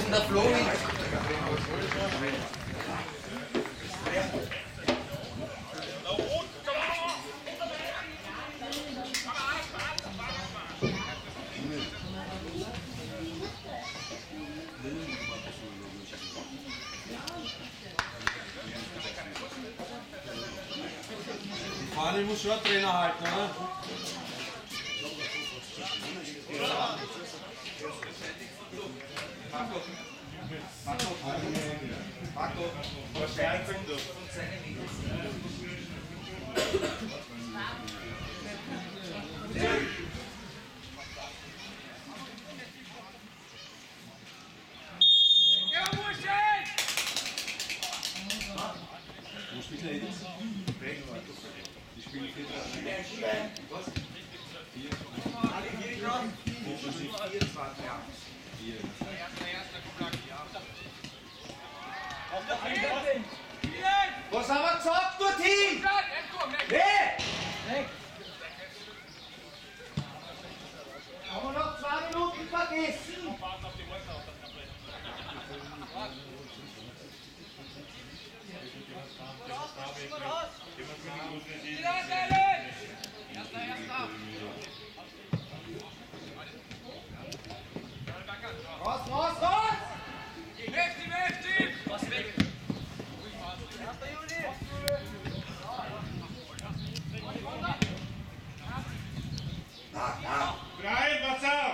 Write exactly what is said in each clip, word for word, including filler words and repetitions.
und der Flo mit. Die Fahne muss schon ein Trainer halten, oder? Marco, Marco, Marco, Verstärkung. Wo spielt er jetzt? Die spielen vier Was? Vier? Vier. Was haben wir gesagt, du Team? Hey! Haben wir noch zwei Minuten vergessen? Raus, raus, raus! Nein, pass auf!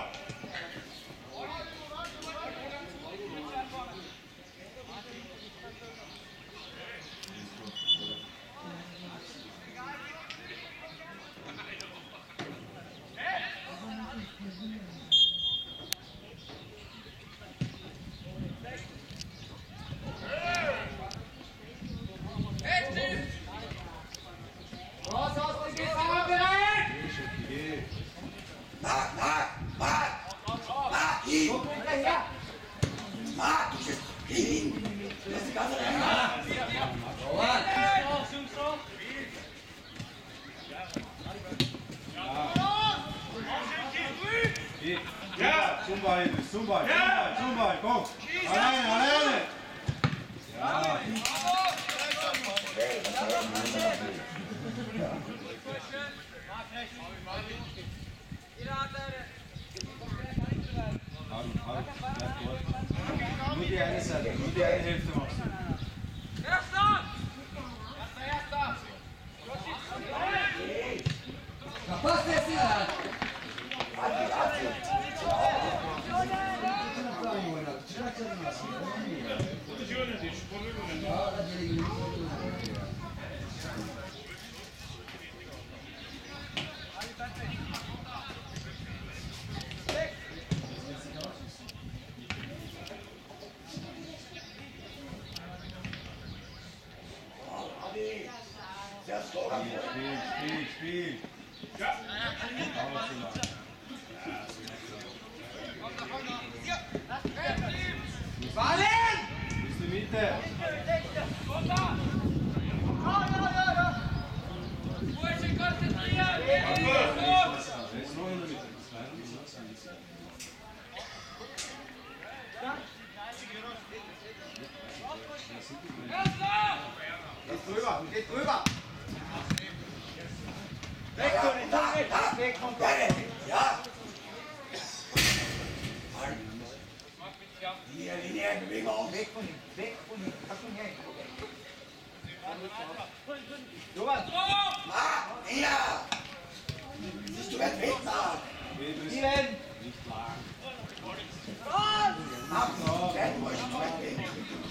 Raus, raus, die Gefahr bereit! Marc, Marc, Marc! Marc, hin! Komm hinterher! Marc, hin! Das ist die ganze Rennen! Ja! Zum Ball, zum Ball, Ja! zum Ball, komm! Alleine, alleine! Ja! Harun, Harun, bleib dort. Nur die eine Seite, nur die eine Hälfte machst du. Na, passt jetzt hier! Spiel, Spiel, Spiel! Ja! Dauert zu lang. Fallen! Bis die Mitte! Er ist noch in der Mitte. Geht drüber, geht drüber! Weg von den Tag, weg von Ja! Ja! Linie, Linie, Bewegung! Weg von ihm, weg von ihm, pack ihn her. Johann! Marc, hier! Siehst du, wer weg, Marc? Steven! Nicht lang. Marc, der muss weit weg.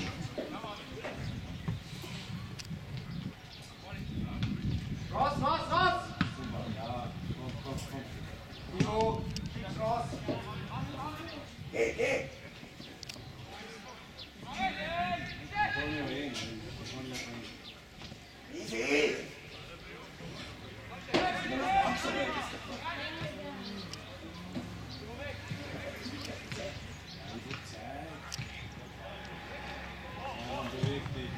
Raus, raus, raus! Ja, komm, komm, komm. Bruno, schieb's raus! Geh, geh! Komm hier rein. Komm hier rein. Easy! Ja, beweg dich.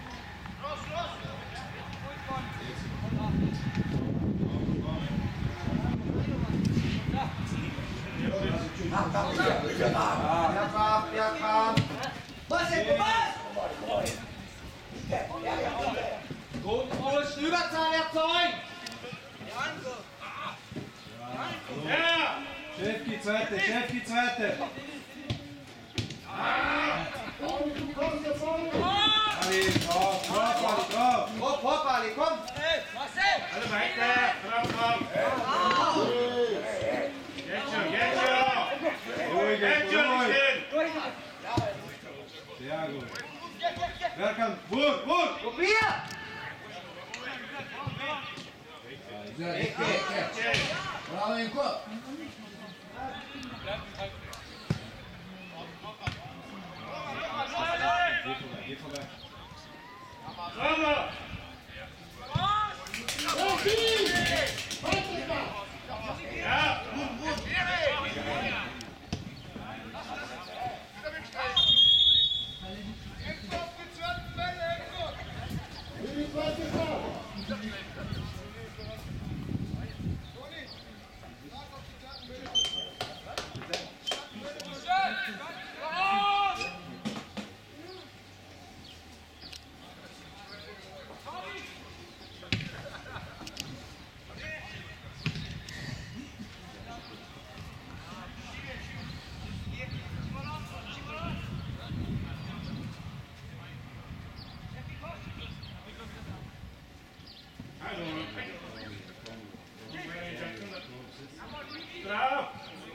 Marc, Marc, bitte, bitte, Marc! Ja, Was ist denn was? Gut, musst Überzahl erzeugen. Ja! Chefki, zweite, Chefki, zweite. Ali, drauf, drauf, Ali, drauf. Hopp, hopp, Ali, komm. Alle weiter! Komm, komm! Jetzt schon, jetzt schon! Ruhig, Jetzt schon, ruhig. nicht hin! Sehr gut. Berkan, Wurf, Wurf. Probier. Bravo, Inko. Geh vorbei. Sauber! Ja! Drauf!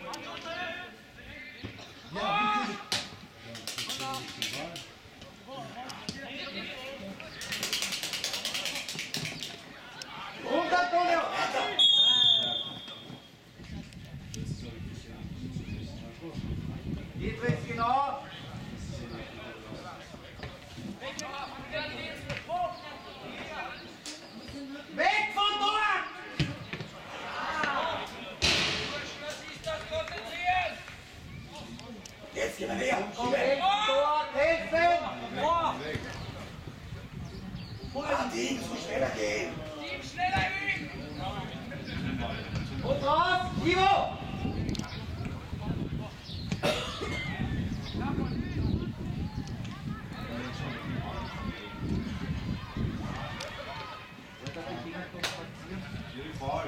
Runter, Antonio. Dietrich, genau. Weg von dort! Jetzt gehen wir her. Weg dort, helfen! Martin, es muss schneller gehen. Und drauf, Ivo! Juri, Ball.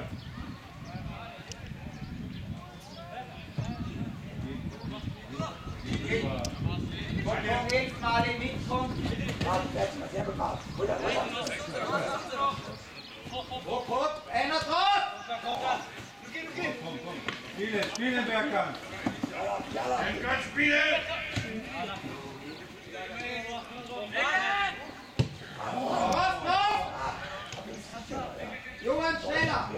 Und beim nächsten Mal den mitkommt. Martin, jetzt mal sehr gut gemacht. Gut, dann Hopp, hopp, einer drauf! Komm, komm. Spielen, spielen, Berkan. Ein Gott spielen! Drauf, drauf! Johann, schneller!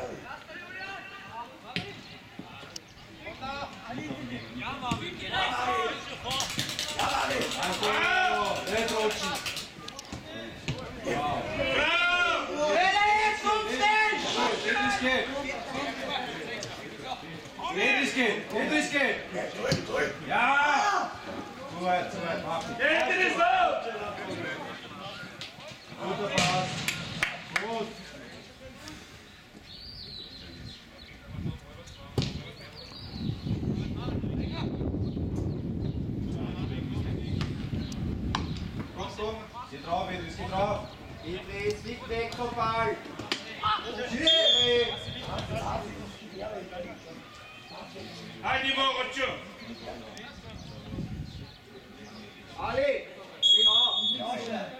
Also, Redrutschen. Wow. Drauf! Schneller jetzt, umstellen! Redlich geht. Redlich geht, redlich geht. drücken, drücken. Ja! Zu weit, zu weit, mach nicht. Hinten ist laut! Guter Pass. Gut. Komm, komm. Geh drauf, Edris, geh drauf. Idris, nicht weg vom Ball! Schwierig! Halt die Morutschu! Ali, genau!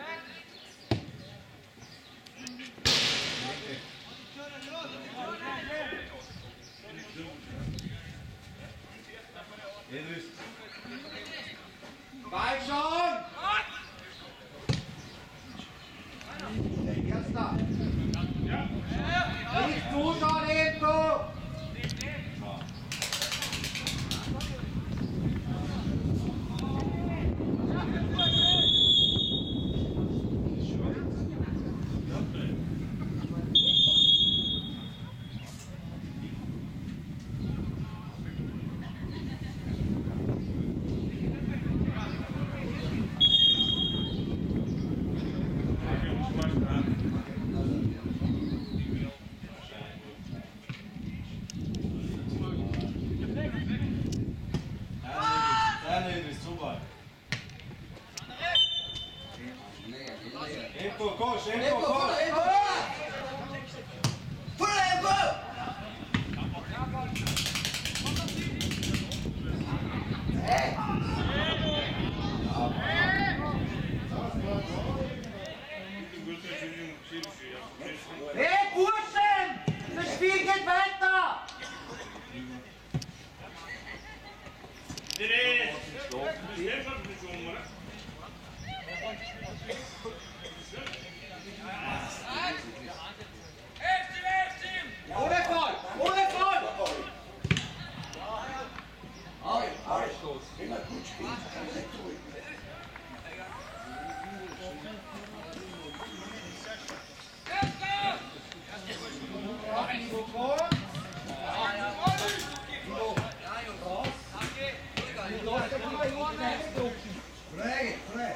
Edris. Ball schon! Erster! Nicht zuschauen, Ento! Tempo, koş, tempo, Tempo, koş. fulla, tempo, fulla! Fulla tempo! Eh! Götür çocuğun şey düşüyor ya. Hey Burschen! Das Spiel geht weiter! Nereye? Biz ne yapıyoruz onlara? Ohne Fall! Ohne Fall! Ari, Ari, immer gut spielen, kann ich tun. Prego, prego.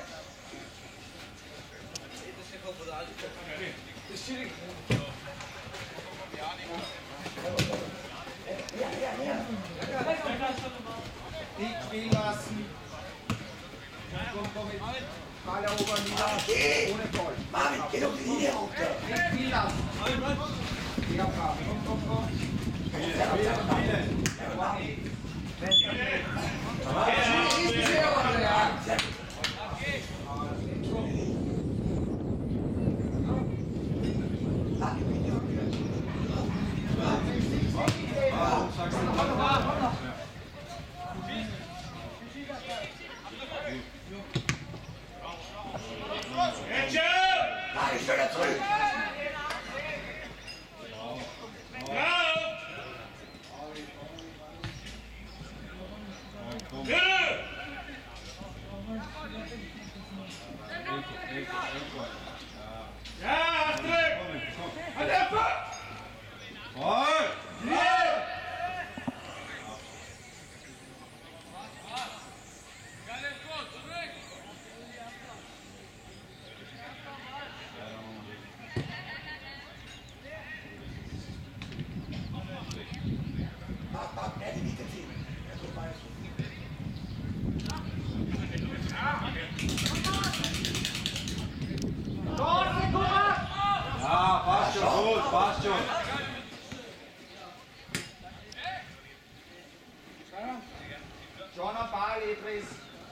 Nicht spielen lassen. Komm, komm mit. Ball erobern wieder. Geh! Ohne Fall. Marvin, geh doch die Linie runter. Nicht spielen lassen. Ja, komm, komm, komm. Ist sehr gut, ja. Geçer! Mach ich wieder zurück. Bravo! Yürü! Ya Astrid! Hadi yapma! Koy. Mach, mach, mehr die Mitte ziehen. Ja, so meinst du. Ja, passt schon, gut, passt schon. Schon am Ball, Idris.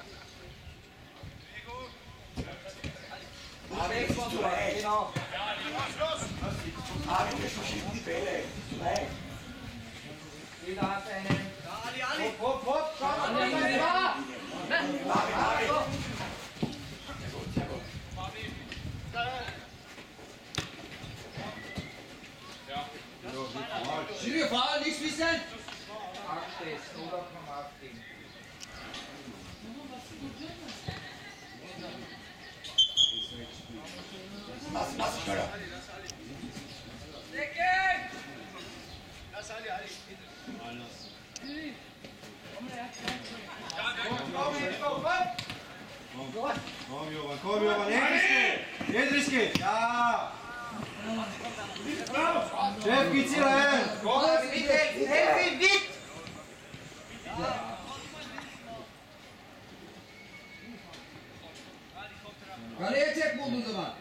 Marvin, das ist zu leicht. Genau. Marvin, wir verschieben die Bälle. Zu leicht. Jeder hat einen. Hopp, hopp, hopp. Schau mal, was Marvin, da war. Marvin. Sehr gut, sehr gut. Schiri, fahren, nichts wissen. Acht ist, oder komm, acht ist. Mach, mach, schneller. Komm, Joran, komm, Joran. Jedriski. Jedriski. Ja. Chef, geht's hier rein. Komm, bitte, helf ihm mit. Kaleye çek bulduğun zaman.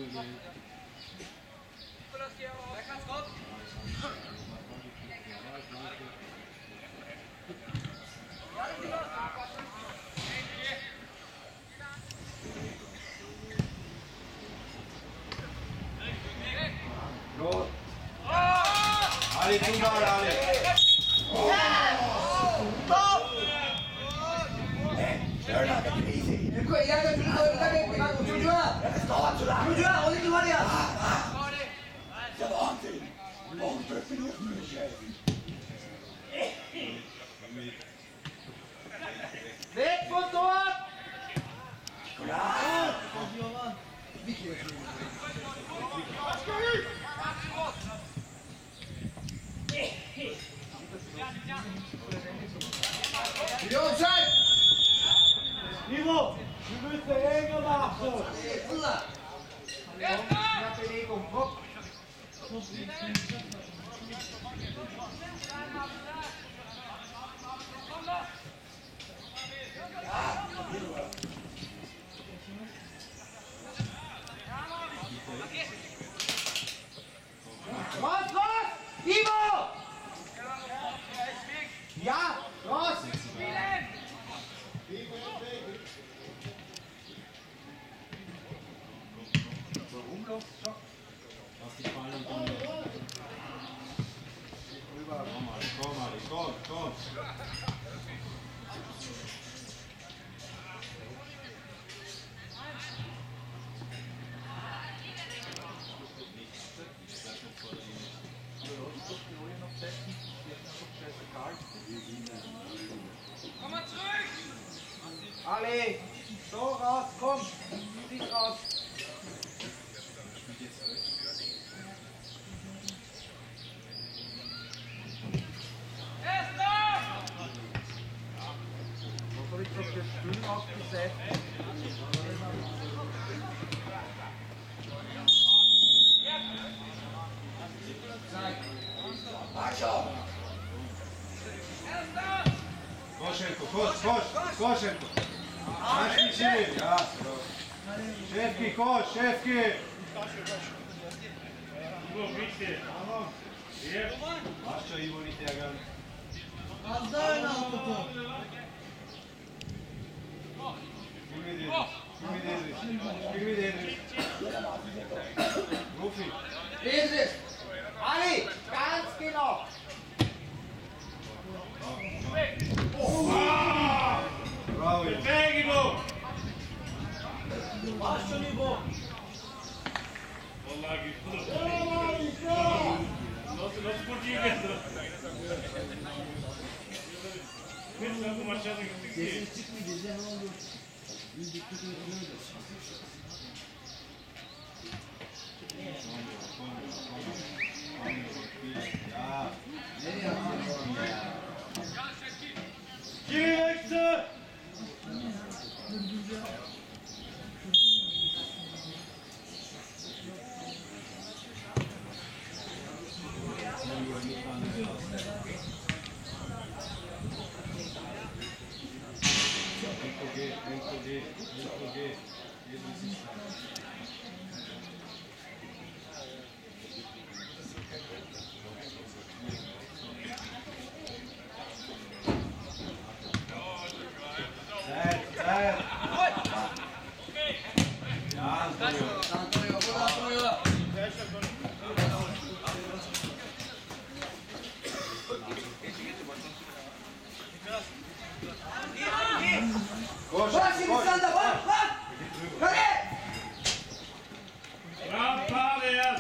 Gut. Ali, tu mal, Ali. Schneller, weg, easy. Eko, ileride çocuk önünde bekle. Bak o çocuğa. Das dauert zu lange. Çocuğa, onu duvar yaz. Das ist ja Wahnsinn. Wir brauchen fünf Minuten, Michael. Weg von dort. Klar. Gidiyorum sen. Ivo, wir müssen enger machen. Fırla. Ja, Bewegung. Hopp. komm. Sieg raus. Motoric auf der Stühle aufgesetzt. Marschau! Košenko, koš, koš, Košenko. Maški šir, ja. Šefki, koš, šefki. Ivo, bitti. Yep. Maščo Ivo niti agan. Az daha öne al topu. Kimi dediriz, kimi dediriz, kimi dediriz. Rufi. Idris! Ali! Ganz genau! Bravo Ivo. Perfect, Ivo. Başlıyor İbo. Vallahi gitti. Nasıl nasıl kurtuyu geldi? Bir takım aşağıda gittik ki. Gece çıkma gece ne oldu? Biz gittik öyle. Ja. Nereye atıyorsun ya? Kimi bekle? Tempo G, tempo G, tempo G. Idris ist Zeit, Zeit. Ja, Antonio. Antonio, bu da Antonio. Koş, Bırak şimdi koş. sen de bak bak! Hadi! Bravo, Alex.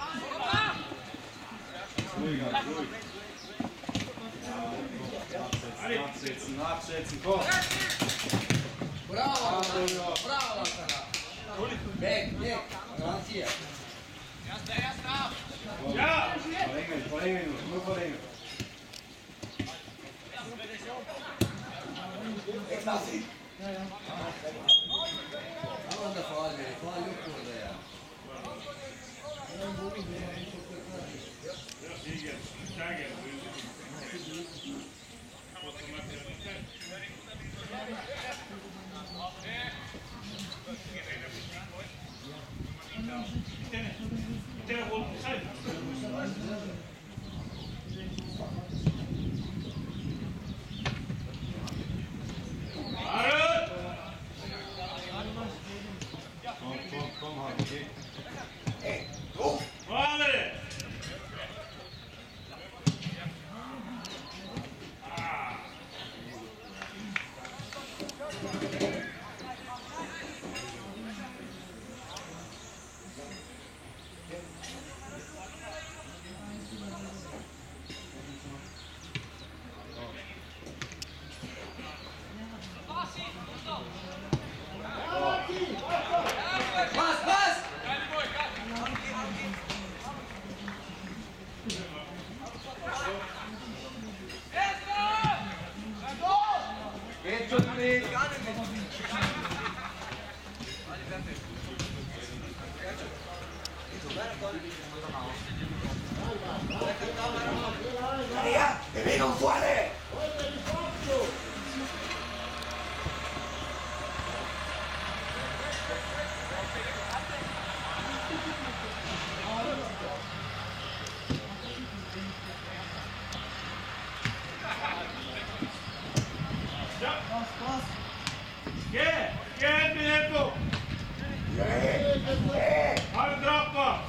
Ruhig, ruhig. Nachsetzen, nachsetzen, komm. Bravo! Antonio. Bravo lan sana! Bek, bek! Garantiye! Ja. Verlängern, verlängern, nur verlängern. Jetzt lass ihn! Ama da faal verir. Faal yok burada ya. İyi geldi. Güzel geldi. Bir tane, bir tane gol tutsaydı. Arın! Komm, komm, komm, Harry, geh. Hey, du! Vale! Bas bas! Geht schon nicht! Maria, Bewegung vorne! Geh! Geh, Milenko! Hey, hey! Hadi droppa!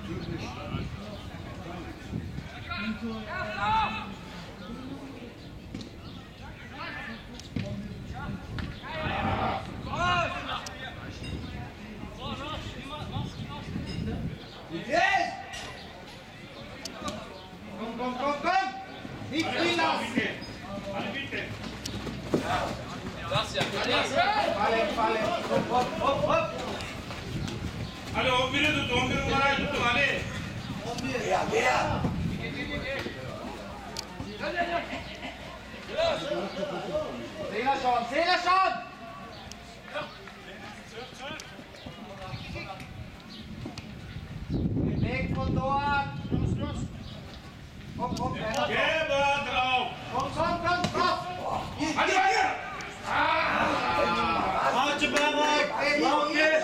Yes! Kom, kom, kom, kom! Niet freelance! Bitte. Alle bitte. Fallen, fallen. Hop, hop, hop, hop. Hadi on biri tut, on bir numarayı tutun hadi. Gel, gel. Sela schon, Sela schon! Weg von dort! Hopp, hopp, Männer. Geber drauf. Komm, komm, komm, komm! Hadi hadi. Hacı Berat! Hey, Lan git!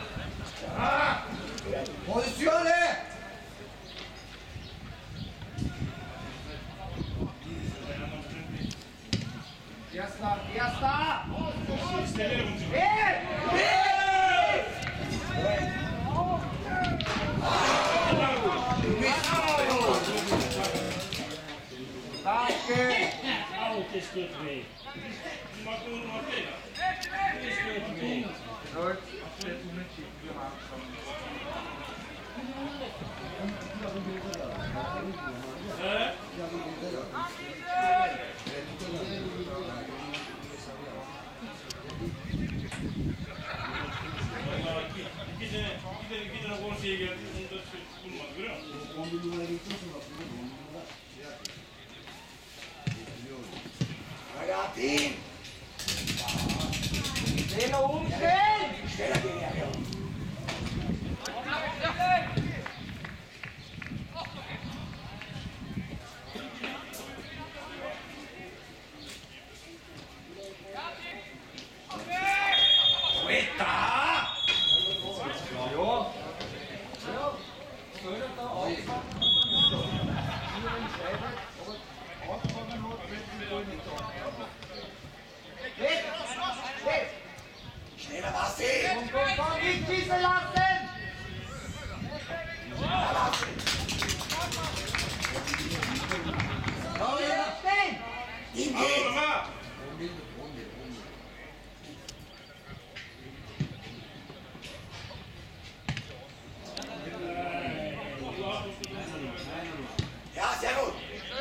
Pozisyon ne? Erster, erster! İstediler bunu. Hey! Danke! Au, das tut weh. Mach nur noch Fehler. Das tut weh. Gut, steht unentschieden, wir haben schon. He? Vallahi iki, iki tane, iki tane, iki tane gol şeye geldi. Onu da bulmadı, görüyor musun? on bir numara geçiyorsun bak. on bir numara. Ragazzi, Sela umstellen! schneller gehen ja, ja. Weg! Weg! Schneller, Basti. Komm, komm, komm, nicht schießen lassen! Stehen! Ihm Al geht's. oğlum ha. Ja, sehr gut.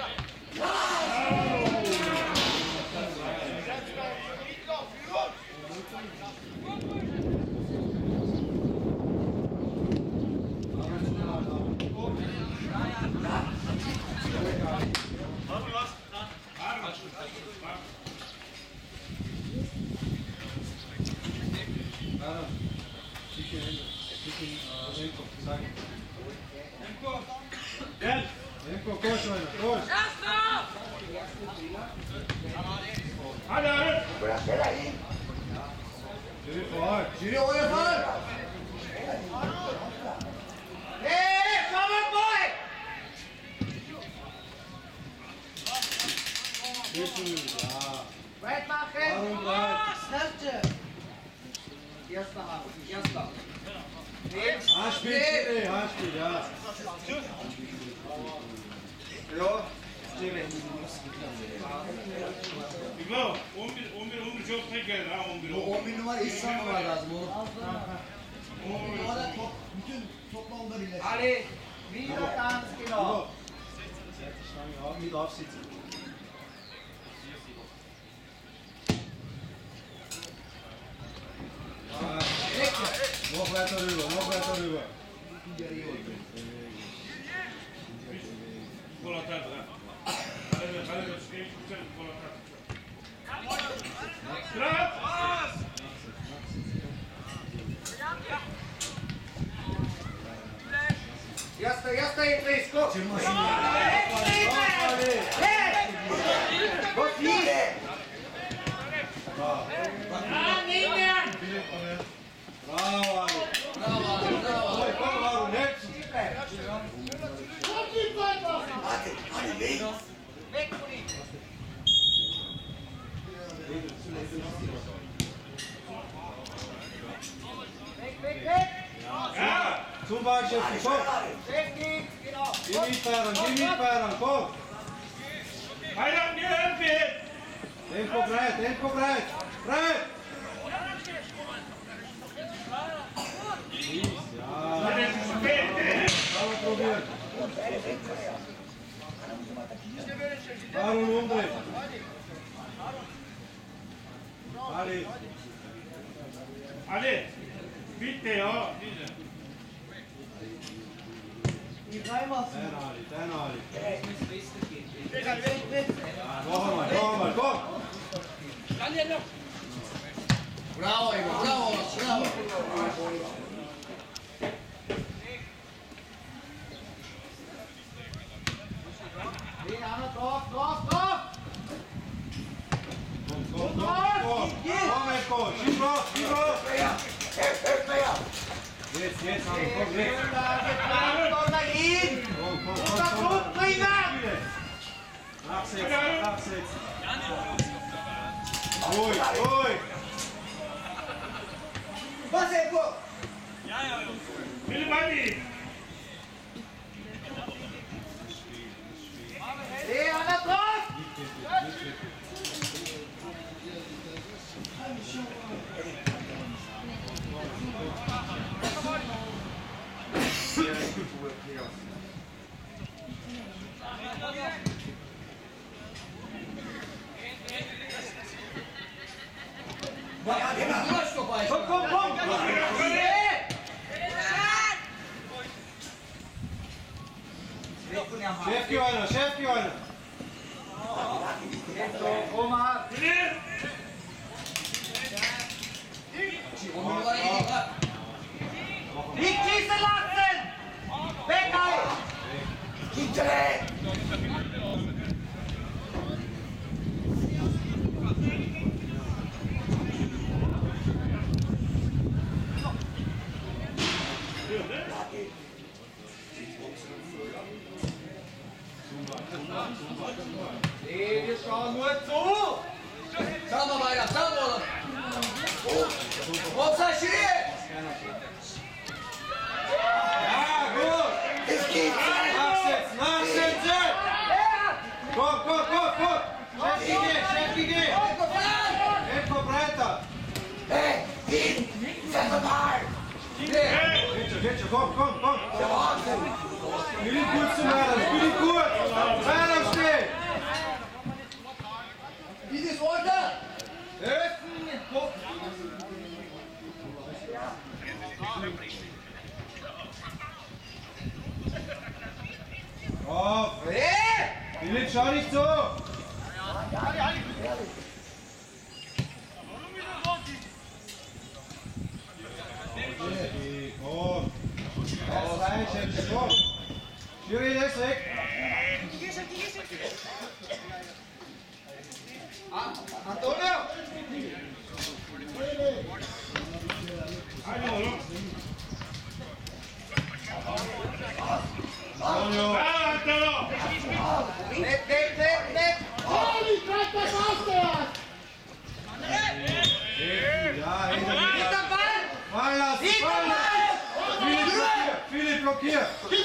Gel! Enko koş oyna, koş! Hadi Arif. Biraz schneller hin. Yürü faul! Jiri, ohne Fall. Hey, komm on, boy! Geçin ya! Weit machen! Arun bırak! Erster Hand, erster. Links, Ha spiel Chile, ha spiel, ja! Ja, Stille. İbrahim, on bir, on bir, on bir çok tek geldi ha, on bir. O on bir numara İhsan numara lazım oğlum. on bir numara top, bütün toplamda birleşti. Alle, wieder ganz genau. Set die Stange auf, mit aufsitzen. Ja, noch weiter rüber, noch weiter rüber. Gol atardı ha. Kalede, kalede, şey tutar, gol atardı. Kral! Erster, erster, Idris, guck. Aufwärts! Hey! Was hier? Bravo, Ali! Bravo, komm, Harun, jetzt! Warte, Hanni, links. Weg von ihm. Weg, weg, weg. Ja! Zum Ball, Chef, komm! Hey! Geh mit, Bayern, geh mit, Bayern, komm! Bayram geöffnet! Tempo breit, Tempo breit! Breit! Ja, Das ist spät! kann man probieren. Warum umdrehen? Ali. Alle, bitte, ja. Die reinmachen. Den Ali, den Ali. Weg, weg, weg. Ja, noch einmal, noch einmal, komm! Bravo, Igor, bravo, bravo. Den anderen drauf, drauf, drauf. Komm, komm, komm, komm! Komm, Eko, schieb raus, schieb raus! Mehr! Hilf, hilf mehr! Jetzt, jetzt, Hanno, komm, jetzt! Komm, dahin. Komm, komm, komm, Unter komm! Druck bringen. Nachsetzen, nachsetzen! Ruhig, ruhig! Was, Eko? Wilmani! Den anderen drauf. Komm, komm, komm! Chef einer, Chef einer! Omar! Nicht schießen lassen! Weg, Ei! Hinterher! Nee, wir schauen nur zu! Schauen wir weiter, schauen wir! Offside, Schiri! Ja, gut! Es geht! Nachsetzen, nachsetzen! Komm, komm, komm, komm! Chef, geh, Chef, geh! Tempo breiter! Hey! Hin! Fette Ball! Bitte, bitte, komm, komm, komm! Der Wahnsinn! Spiel ihn gut zu Bayern, spiel ihn gut! Bayern steht! Dieses Order! Auf! Philipp, schau nicht so! Okay, komm! Jetzt rein, Chef, komm! Schiri, der ist weg! Antonio! Hallo, Antonio! Ah, Antonio! Net, net, net, net! Ja, hinter mir! Nicht der Ball! Fallen lassen, Nicht der fallen lassen! Ball! Philipp blockiert, Philipp blockiert!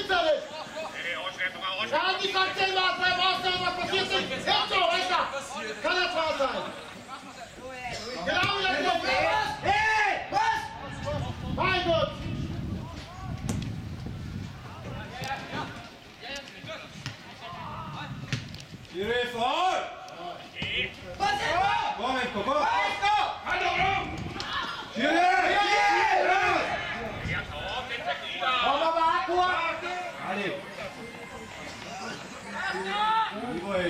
Ja, die Fraktion da, beim Ausgang, was passiert ist. Jetzt so, weiter. Kann das wahr sein? Genau, jetzt so. Hey! Was? Mein Gott. Schiri, voll! Was ist das? Komm, Enko, komm! Hallo, Schiri! Komm aber ab, Ali! Ivo, ey!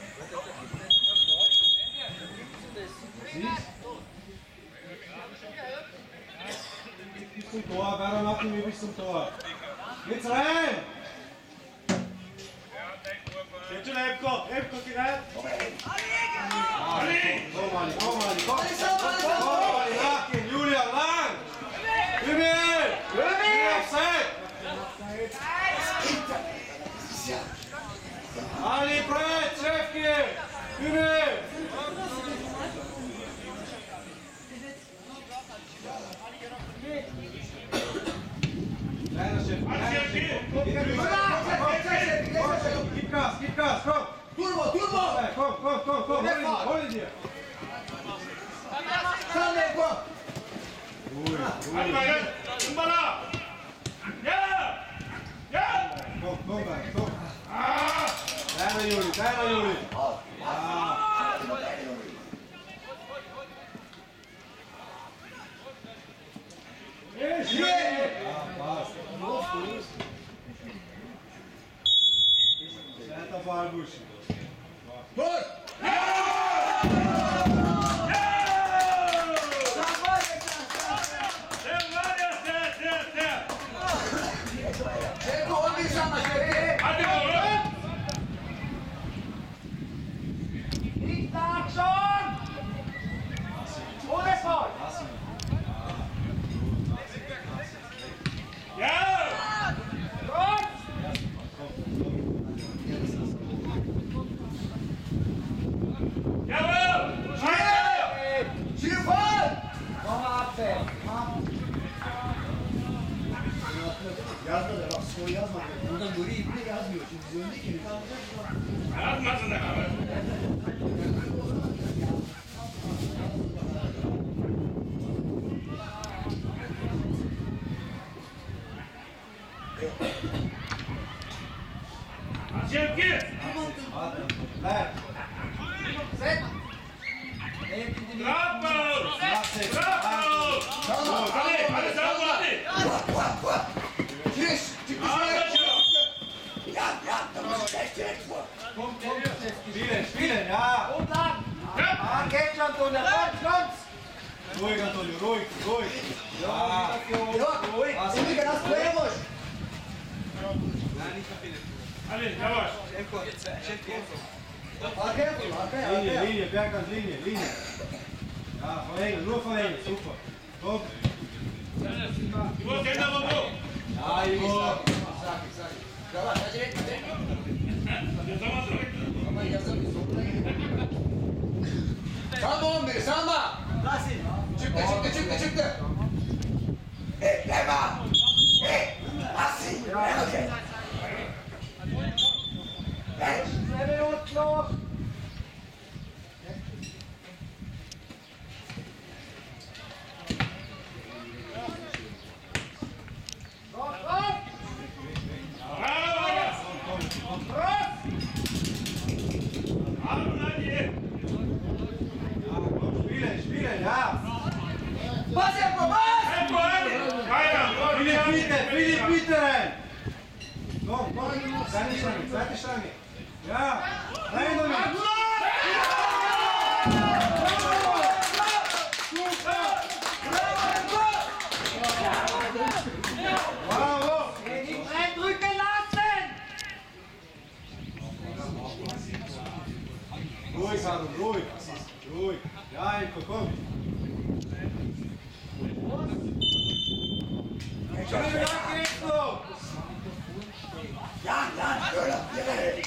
Siehst? Bis zum Tor, Bayern macht ihn bis zum Tor. Jetzt rein! Jetzt schon Epko, Epko direkt. Ali! Komm, Ali, komm, Ali, komm! Komm, Ali, nachgehen, Julian, lang! Übel! Übel! Offside! Ali, breit, Schäfke! Übel! Kleiner Chef, kleiner Chef. Geht rüber. Komm, komm, komm. Hadi bayram. Kumbala. Ja. Ja. Kom, kom bij, kom. Kleine Juri, kleine Juri. Yes. Zet op haar busje. Dur! Sen var ya sen sen sen. Şevki on bir sana Şevki! Hadi oğlum. İlk akşam. Ohne Foul. Ja. Gut. Jawohl. Scheiße. Şifan! Nochmal abwehr. Yazma da bak skor yazma. Buradan Nuri İbni yazmıyor. Şimdi biz öndeki. Yazmasın da abi. Şevki. Ver. Bravo. Laat Bravo. Tamam. Hadi hadi sen bu hadi. Giriş! Çık dışarı! Jan, Jan, da muss ich echt direkt vor. Spielen, spielen, ja. Ah, geht schon, Tone. Komm, komm. Ruhig, Antonio, ruhig, ruhig. Ja. Yok! Şimdi biraz buraya boş! Hadi yavaş. Arkaya vur, arkaya, Linie, arkaya. Linie, Bergkant, Linie, Linie. Ja, verhängen, nur verhängen, super. Kom. Bu kendi bu bu. Ja, Jungs. Sakin, sakin. Yavaş, acele etme. Yazamazsın. Ama yazamıyor, sonuna gidiyor. Sağma on biri, sağma! Çıktı, çıktı, çıktı, çıktı! Hey, bleib mal. Hey, lass sie. Ja, okay. Hey, Zwei Minuten noch. Komm, komm. Bravo. Raus. Abi hadi. Spielen, spielen, ja. Bas yapma, bas! Tempo hadi. Bayram. Philipp Pieter, Philipp Pieter. Kom, kom. Zweite Stange, zweite Stange. Ja, nein, noch nicht. Bravo. Nicht reindrücken lassen. Ruhig, Harun, ruhig. Ruhig. Ja, Enko, komm. Schöne Dank, Enko. Jan, Jan, Köhler, direkt.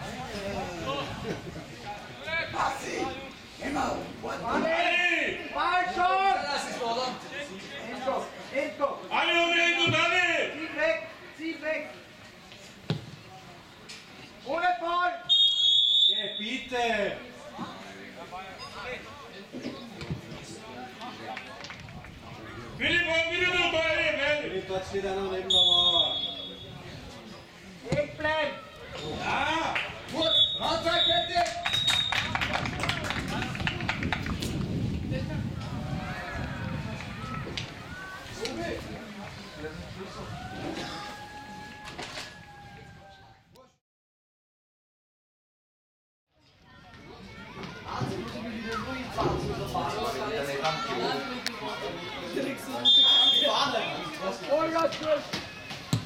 Lass sie. Immer. Hadi. Ball schon. Lass es oğlum. Enko, Enko. Hadi onu Endur hadi. Zieh weg, zieh weg. Ohne Foul. Geh, bitte. Filip on biri dur bari. Ben. Philipp, das steht da noch neben der Mauer. Weg bleiben. Ja. Vur! Mantak geldi! Vollgas durch.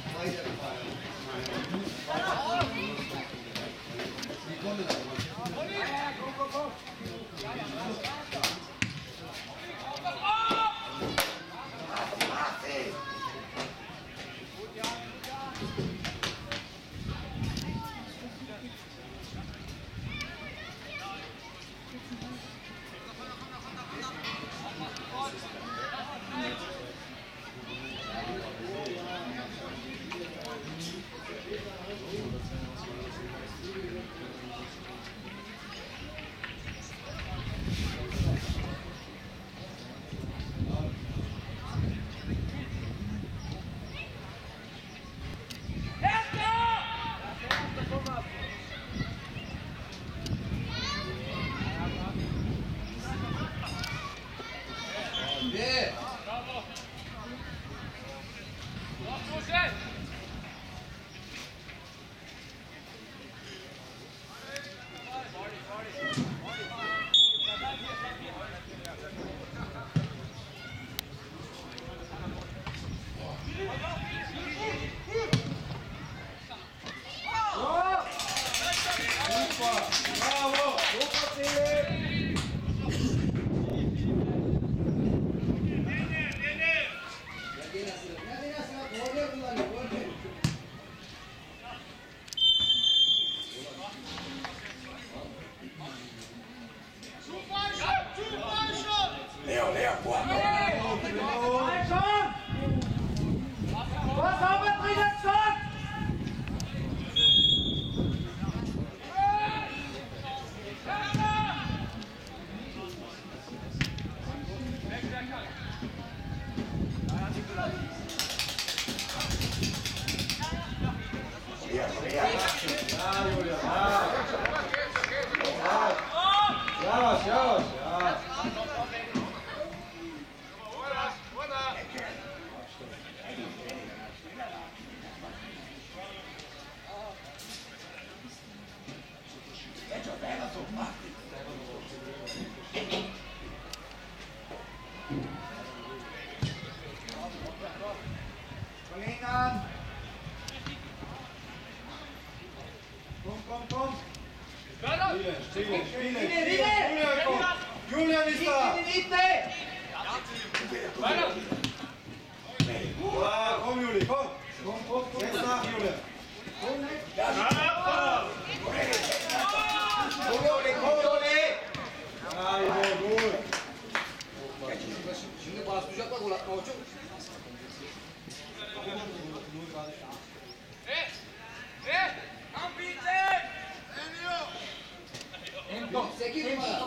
Ja, ja. Ja, Julia, ja. Ja, ja, ja. Verlängern. Komm, komm, komm. Spielen, Spielen, spielen. Wieder, wieder. Julian, komm. Julian ist da. In die Mitte. Ja, komm, Juli, komm. Komm, komm, komm. Jetzt nach, Julian. Juli, komm, Juli. Ja, Julian, gut. Şimdi bastıracaklar gol atma uçuk. sekiz numara.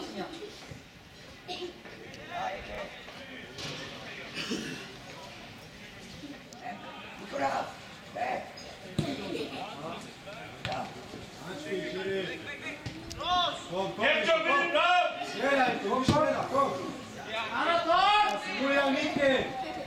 Nikolaus, weg. Komm, komm. Jetzt schon wieder drauf! Schneller, komm, schneller, komm. Lass Julian mitgehen.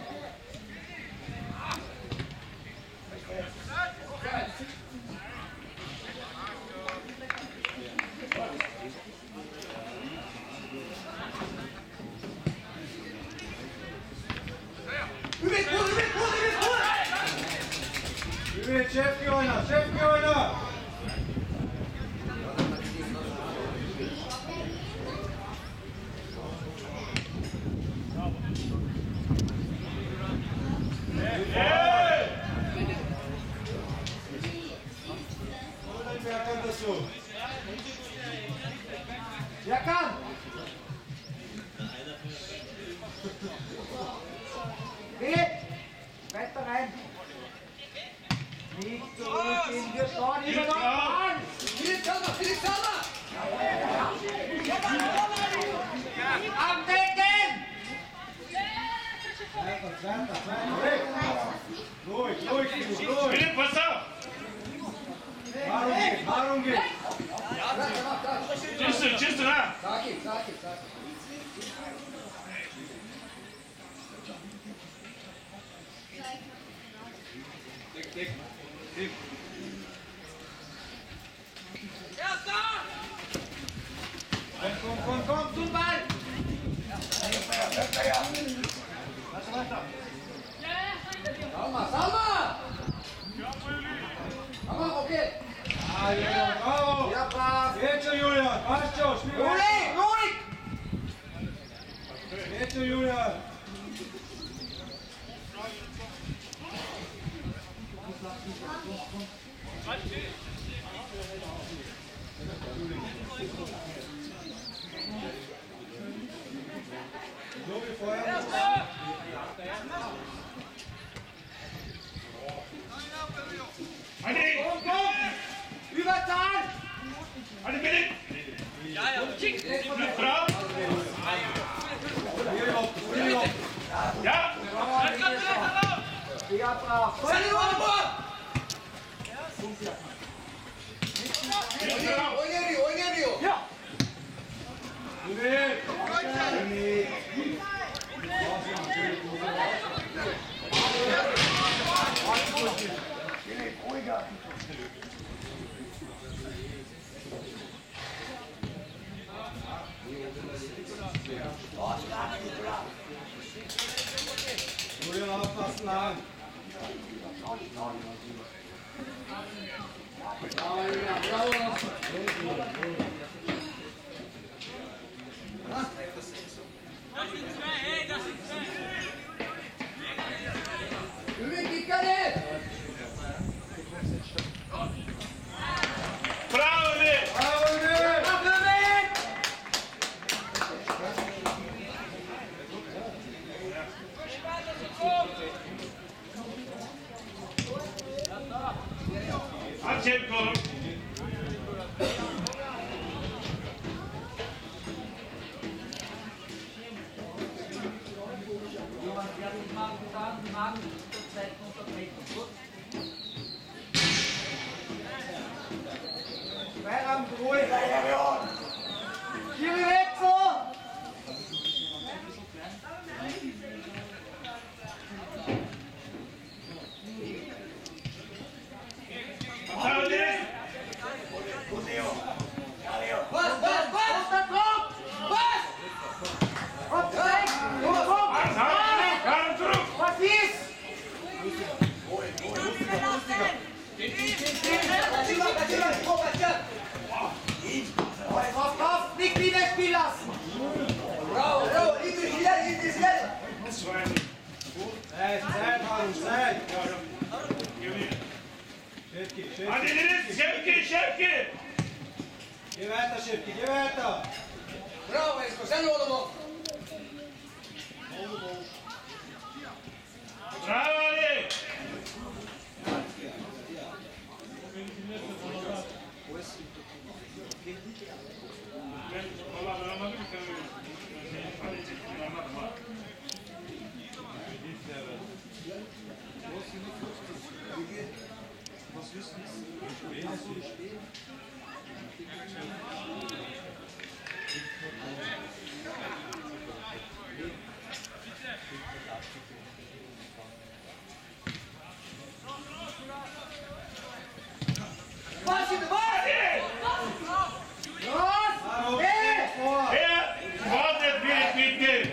Ümit, vur, Ümit, vur, Ümit, vur. Ümit, Şefki oyna, Şefki oyna. Oradaki yakındası o. Yakan. Geht. Weiter rein. Nicht zurückgehen, wir fahren immer noch an. Kilit çalma, kilit çalma. Abdecken. Zweiter, zweiter, zweiter, weg. Ruhig, ruhig, ruhig. Philipp, pass auf! Warum geht, warum geht? Bırak, tamam, tamam. Tschüss, tschüss, ha! Sakin, sakin, sakin. Komm, komm, komm, komm. Zum Ball. Salma, salma. Tamam, okey. Ah, Julian, bravo. Yapma. Jetzt schon, Julian. Passt schon, spiel Juli, weiter. Juli. Jetzt schon, Julian. So wie vorher. Adi! Komm, komm. Überzahl. Adi, Philipp! Ja, ja, Bleib drauf! Ja! Ja, brav. Sen var mı? Bleib drauf! Oynamıyor, oynamıyor. Ja. Ümit. Ümit. Julian, aufpassen, Hand. Ümit dikkat et. Bravo, Philipp! Bravo, Ümit. Ab, Ümit. Acep kolum! zusammen, ruhig. Leon! Hier weg, so! Was, was, was? Was? Kopf weg! Kopf! Karren zurück! Was ist? Kaçırma, kaçırma. Top kaçacak. Kopf, Kopf! Nicht wieder spielen lassen! Bravo, bravo. İndirişler, indirişler. Zeit, Zeit, Mann, Zeit. Schäfki, Schäfki. Hadi Deniz! Şevki! Şevki! Geh weiter, Schäfki, geh weiter. Bravo Esko, sen oğlum o. Bravo Ali! Ben valla ben anladım ki sen ifade edecektin anladım ha. Var şimdi, var. Los! Hey! Wer wartet wie bitte?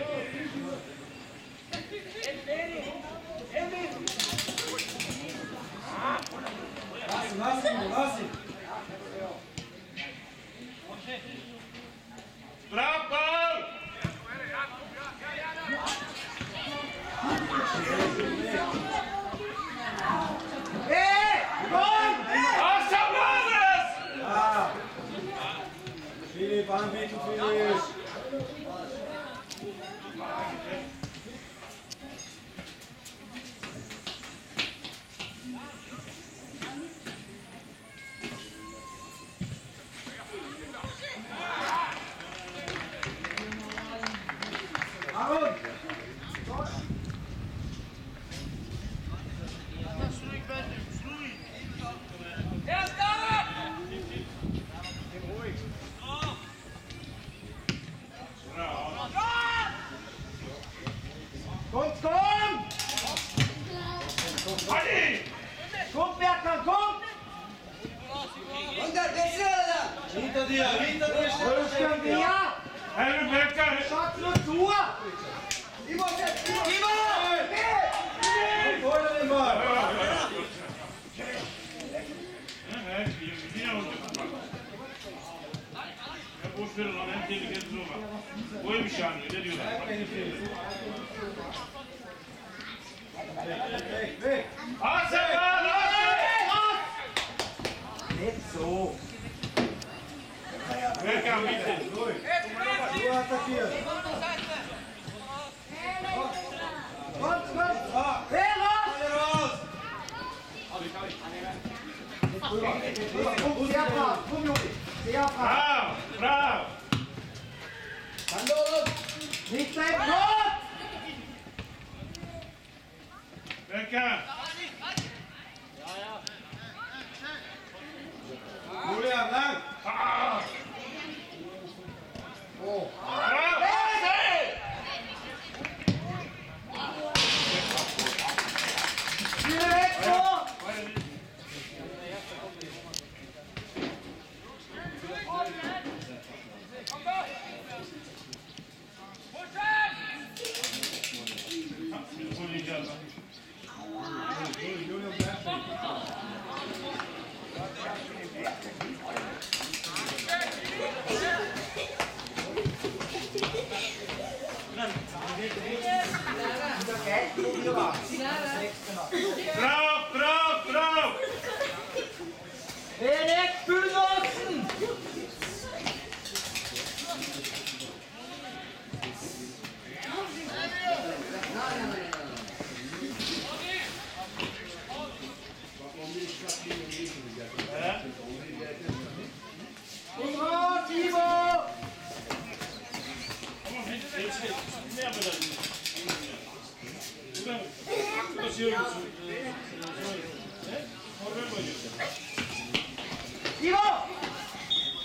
Lass ihn, lass ihn, lass ihn. Bravo! Hey! Komm! Asabladas! Ah. Philipp, anbieten, Philipp. Aaron! Kommt, komm! Hadi! Kommt, Berkan, kommt! Gönder, geçsin aradan. Hinter dir, hinter dir steht Özkan Bia! Helmut Berkan! Schaut nur zu! İbo sen, İbo. İbo. Hol den Ball. Evet, yine oldu. Ya boş verin lan, en tehlikeli o var. Koymuş yani, ne diyorlar? Weg, weg. Asabladas! Nicht so! Berkan bitti. Du attackiert. Kommt, kommt! Hey, raus! Alle raus. Komm, sehr brav! Komm, Junge! Sehr brav! Bravo! Bravo! Sen de oğlum. Nicht dein Kopf! Berkan! Julian, lang. Ah! Oh! Bravo! Hey! Spiel weg, so! Oynayacağız lan. Julian, bleib stehen. Bravo! Bravo! Bravo! Erik Bülowsen! Hurra, Timo! Ne yapacağız? Buradan taşıyoruz. He? Oraya mı oynuyorsun? Timo!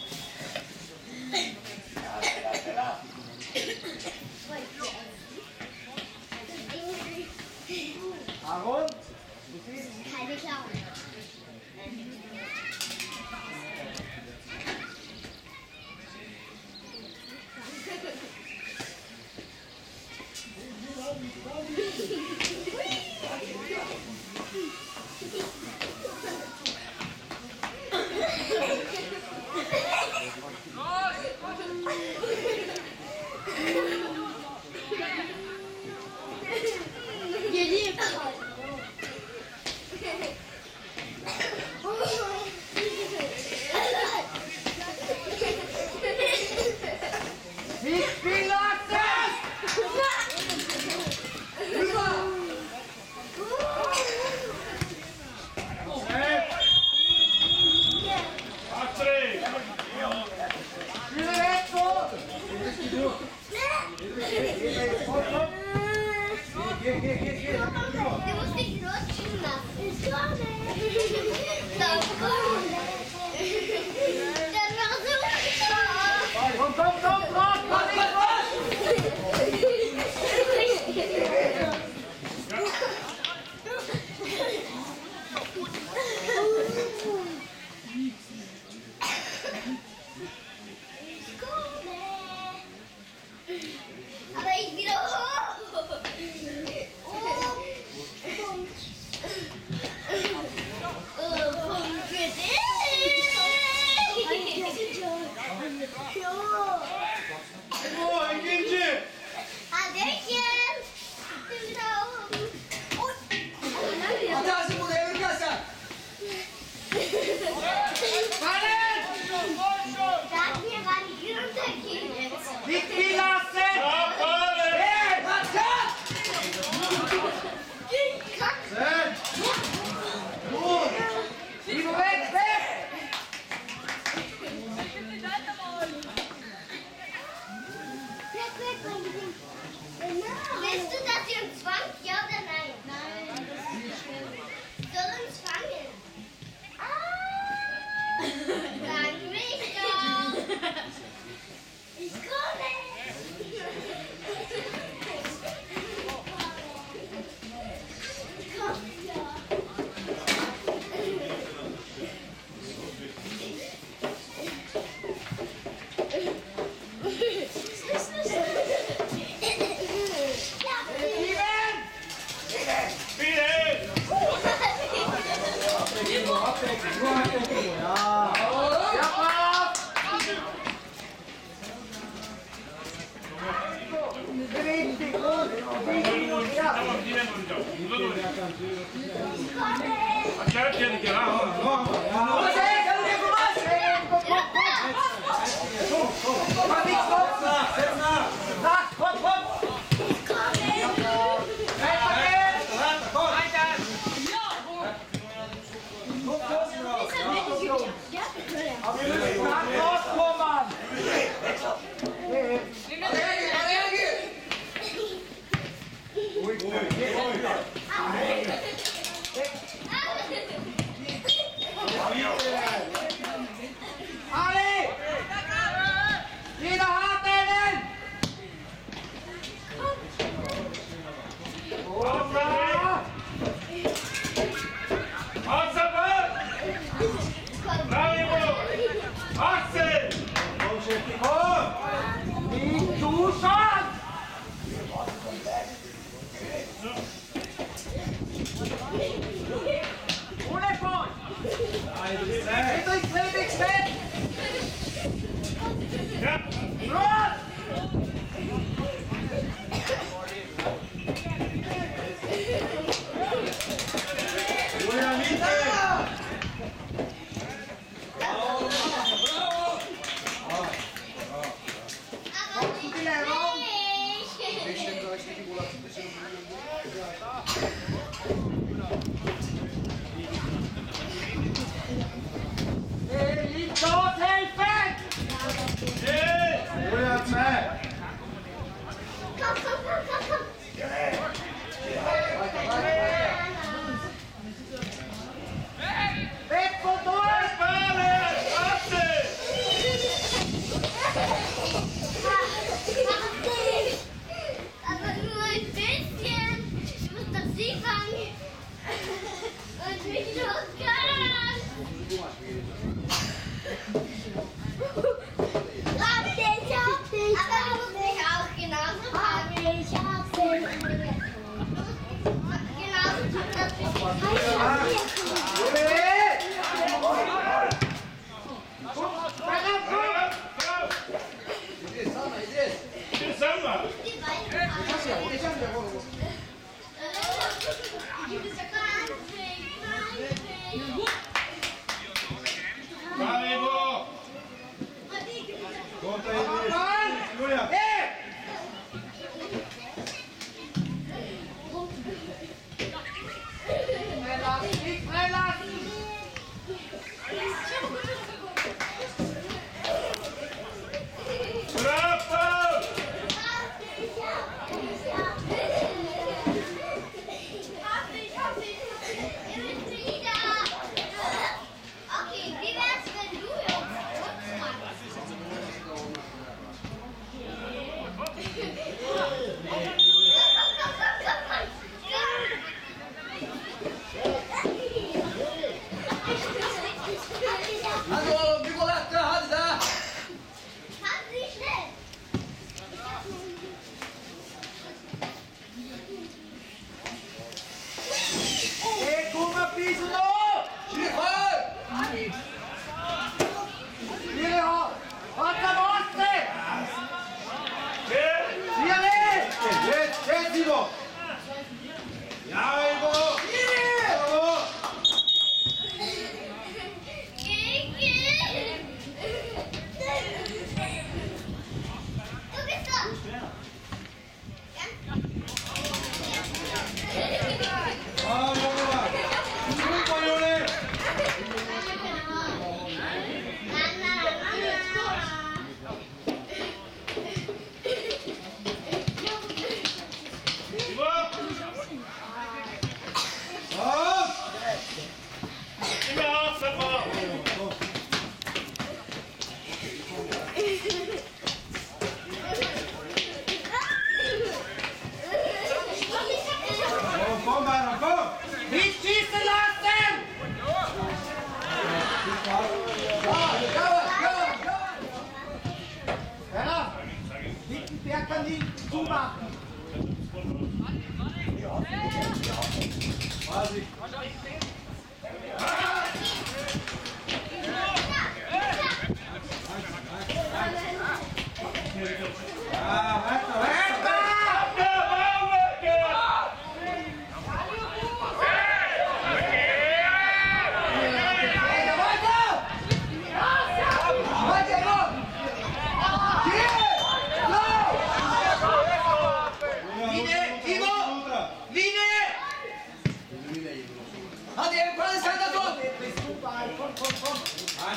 Quasi.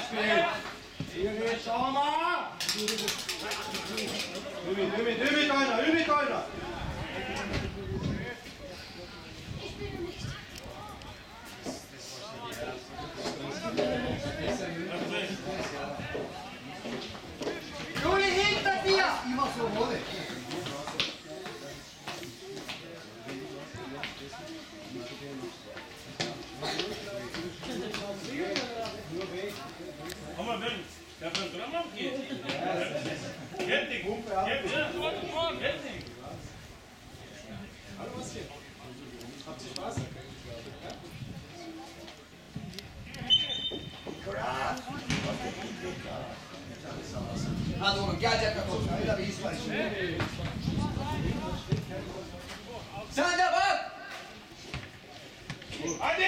Spiel. Schau mal! Übi, Übi, Übi, einer, Übi, einer. Juli, hinter dir! Immer so ohne. Aber wenn der von dran geht, kennt dich. Kennt dich. Habt ihr Spaß? Hadi oğlum gelecek bakalım. Öyle bir his var şimdi. Sen de bak. Hadi!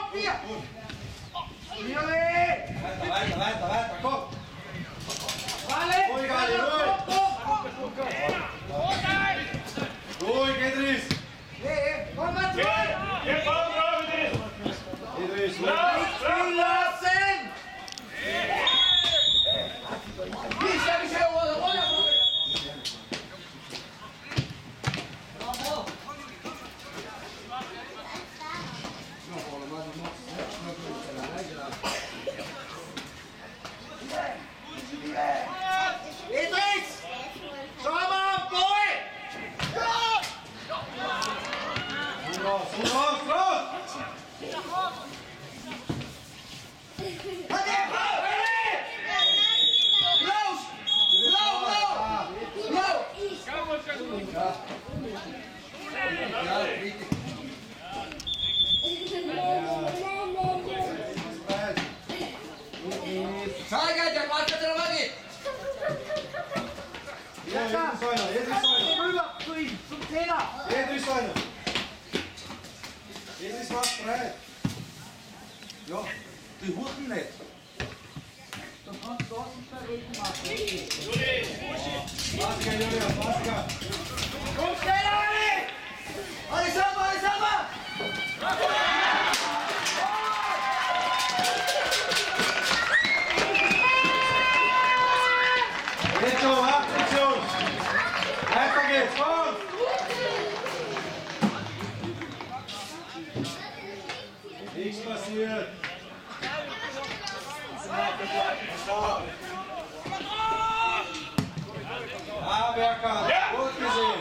Juli! Weiter, weiter, weiter, weiter, komm. Alle! Ruhig, Ali, ruhig. Ruhig, Idris. Nee, komm mal zurück! Jetzt auf, Idris! Idris, ruhig. Spiel lassen! Bir şey bir şey oğlum. Oğlum. Idris! Schau mal, Boy! Raus, raus, raus. Hadi. Los. Los, los. Los. Ya, bitti. Sağa gelecek, arka tarafa git. Ja, Idris, einer, Idris, einer. Rüber zu ihm, zum Trainer! Idris, einer. Idris, mach's breit. Ja, die Huten nicht. Basiger, Julian, Basiger. Komm schneller, Ali! Hadi sen hadi sen bak. Geht schon, Aktion. Weiter geht's, komm. Nichts passiert. Ja, Berkan, gut gesehen.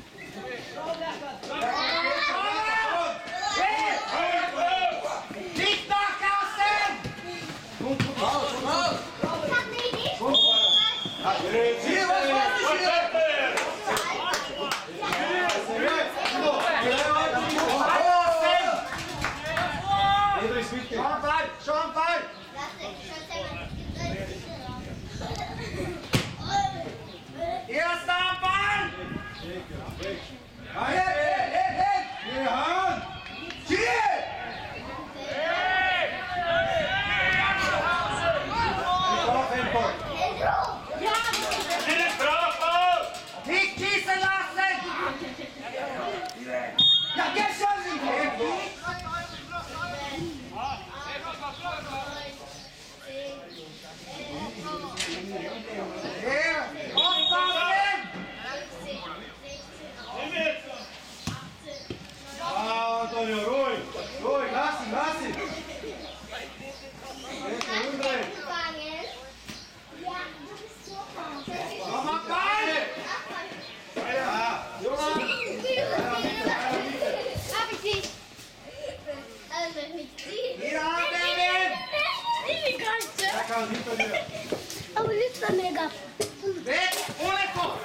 Nicht nachlassen! Raus, raus. Hier, was machst du hier? Idris, bitte. Schon Ball, schon Ball! Erster am Ball! Hey, hey, hey, hey. Hier, Hand. Hier. Auf den Kopf. Nicht schießen lassen! Ya gel sen. Hier, aufpassen! Ah, Antonio, ruhig. Ruhig, lass ihn, lass ihn. Jetzt umdrehen. Nochmal Ball! Ja, Wieder annehmen! Berkan, hinter dir. Aber lütfen mega. Weg, ohne Kopf!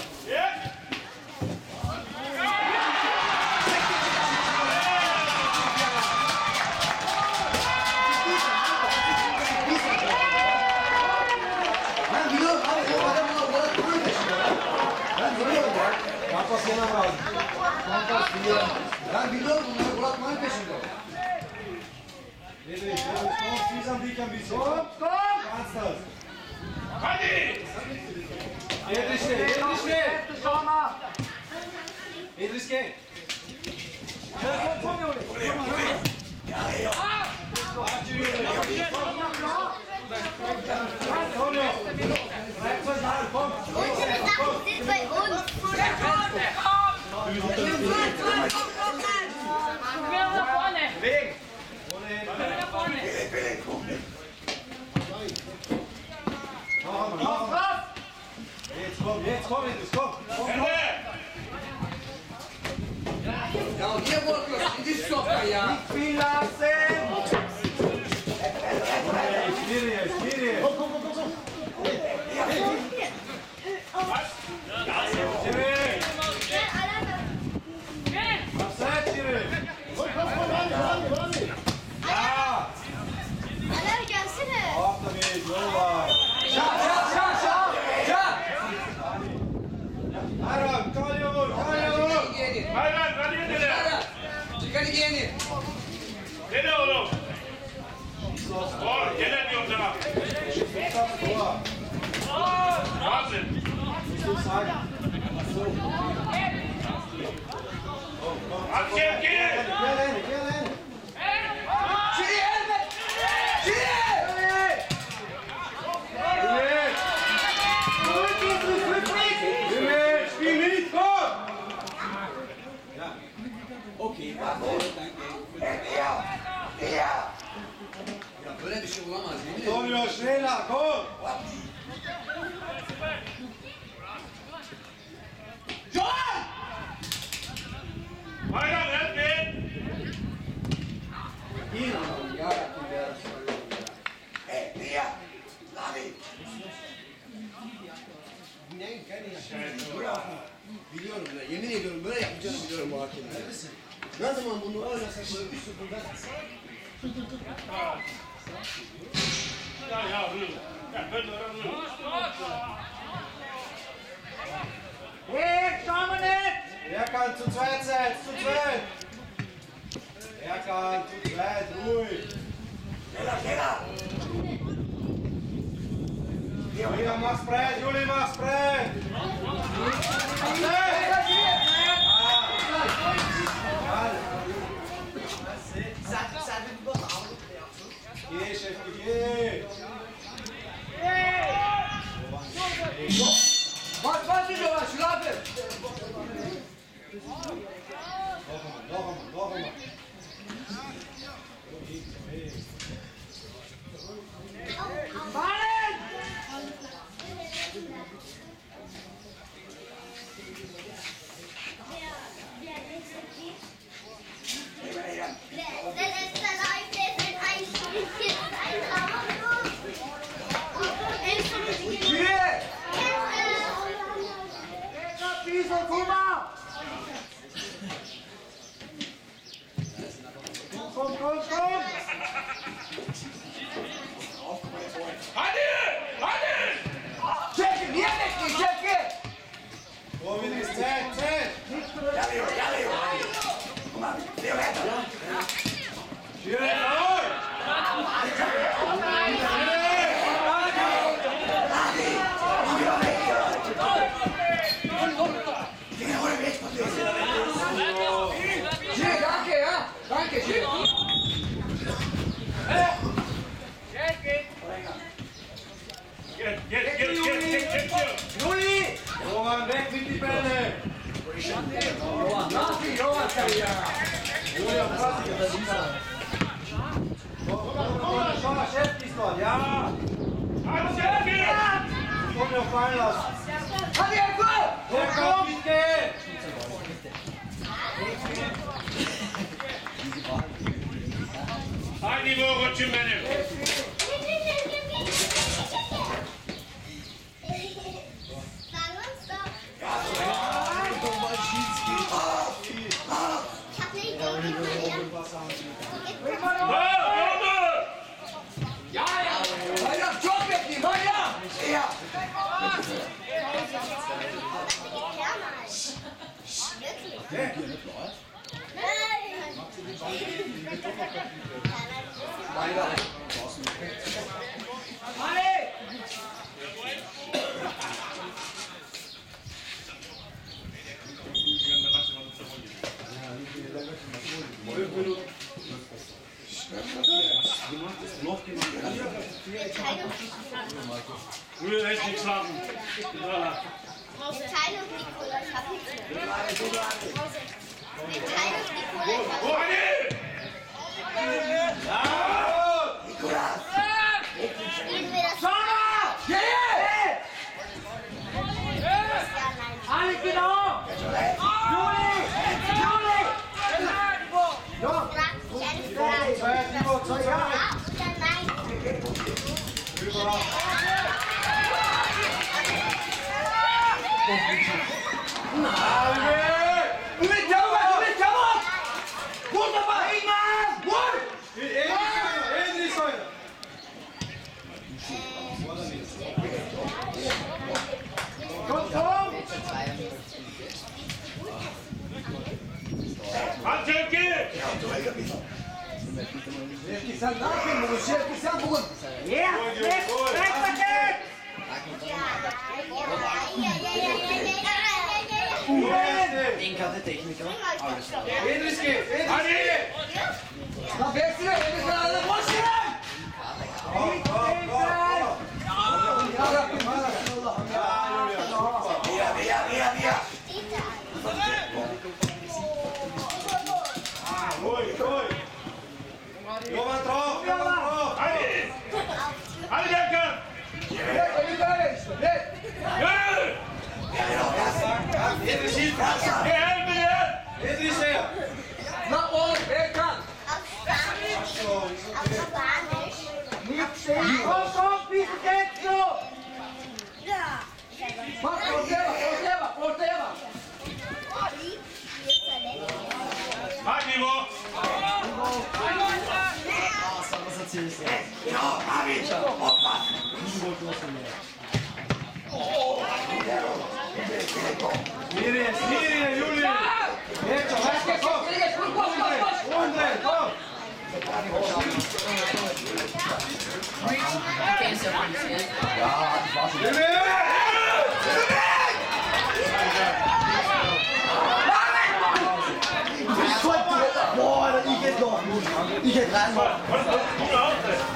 Ben biliyorum abi o adam ona uğratmanın peşinde. Ben biliyorum ya. Kapas yana lazım. Kankas biliyorum. Ben biliyorum bunları uğratmanın peşinde. Idris, Idris, komm, zieh's am Dick ein bisschen. Komm, komm! Kannst das. Hadi! Idris, steh, Idris, steh. Schau mal! Idris, geh. Ja, ja! komm Idris, komm. Hände! Ya niye korkuyorsun? İdiş sokma ya. Viel lassen. Geriye, geriye. Komm, komm, komm, komm, komm. Jimmy. Offside, Jimmy. Komm, komm, komm, hadi, hadi, hadi. Ja. Ala gelsene. Auf der Weg, yol var. Şah şah şah şah. Şah. Ayran, kaleye vur, kaleye vur. Giyelim. Hayvan, hadi dede! Hadi. Çık hadi giyelim. Dede oğlum! Oğlum, gene diyorum sana! Tor. Wahnsinn! Sagen. Hadi gel, gel! Gel Ene, gel Ene. Şuraya elme. Şuraya. Jimmy. Jimmy, spiel nicht, komm. Ya böyle bir şey olamaz yemin ederim. Antonio, schneller, komm. Joel! Hayvan, help me! İyi Allah'ım ya Rabbim ya Resulallah. Hey, Mia! Lavi! Biliyorum ya yemin ediyorum böyle yapacağını biliyorum bu hakemleri. Ne zaman bunu oynasak böyle bir sıfırda. Ja, ja, Rühl. Ja, Rühl, Rühl. Hey, Dominik! Er kann zu zweit sein, zu zweit. Er kann zu zweit, ruhig. Schneller, schneller! Julia, mach's breit, Juli, mach's breit. Offside. Geh, Chef, geh. Bak bak diyorlar şu abi. Noch einmal, noch einmal. Der letzte Leute sind ein Stückchen ein Arm. Şuraya. Komm, komm, komm. Hadi! Hadi! Çekil niye bekliyorsun çekil. Komm, Idris, Zeit, Zeit. Ja, Leo, ja, Leo! Guck mal, Leo, weiter! Schiri, jawohl. Geh, hol ihn weg von dir! Şuraya danke ya. Danke şuraya. Jetzt, jetzt, jetzt, jetzt, jetzt, jetzt, jetzt! Juli. Roman, weg mit die Bälle. Yovan ne yapıyorsun Yovan sen ya? Julia, pass. Schau mal, Chef ist dort, ja. Hadi sen gel! Komm, noch fallen lassen. Hadi Erkut. Er kann mitgehen. Haydi bu koçum benim! Ha, oldu! Bayram çok bekleyeyim bayram. Ja! Bayram. Rühl, echt nichts haben. Ja. Entscheidung Nikola, ich hab nichts mehr. Entscheidung Nikola, ich hab Hadi! Nikolas! Spielen wir das Geriye. ja Ümit çabuk, Ümit çabuk! Vur topa! İman! Vur! Edris oyna. Handschelke! Şevki sen ne yapıyorsun bugün? Şevki sen bugün. Inkante tekniker. Edris git. Edris Hadi! git. Lan versene, Ümit sen arada boş ver! Ya Rabbim, ya Rabbim, Allah'ım ya. Via, via, via, via. Ruhig, ruhig. Johan drauf, Johan drauf. Hadi! Hadi Berkan! Evet, Ümit öyle işte, evet. Yürü! Edris hielt vast. Gel bilen! Edris her. Lan oğlum, Berkan. Komm, komm, wie geht's so? Bak ortaya bak, ortaya bak, ortaya bak. Hadi Ivo! Genau, Marvin. Aufpassen. Smirje, smirje, Julian. Geç, Geç, geç, komm. geç, geç, koş, koş, koş, koş. Umdrehen, komm. Boah, ich geht noch. Ich geht rein. Komm raus!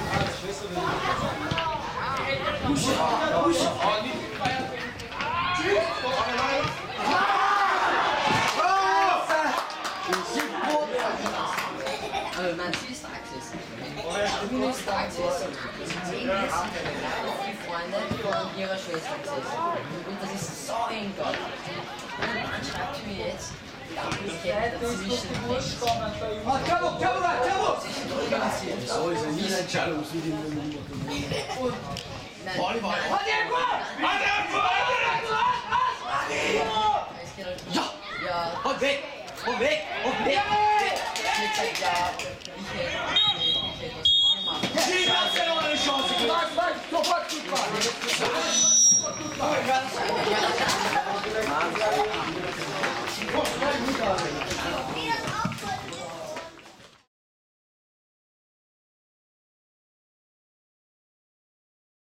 Also man sieht straks ist. Du musst straks essen. Zehn Essen. Die Freunde von ihrer Schwester gesessen. Und das ist so eng dort. Und man schreibt mir jetzt, ich kenne dazwischen nichts. Ha, çabuk, çabuk lan, çabuk. So ist er nie ein Entscheidung. Volleyball. Hadi Eko! Hadi Ja! Ja, Und weg. Und weg. Und weg. ich hätte ja, ich hätte, ich hätte das nicht gemacht. Die hast ja noch eine Chance. Bak, bak, topak tutma. Tutma.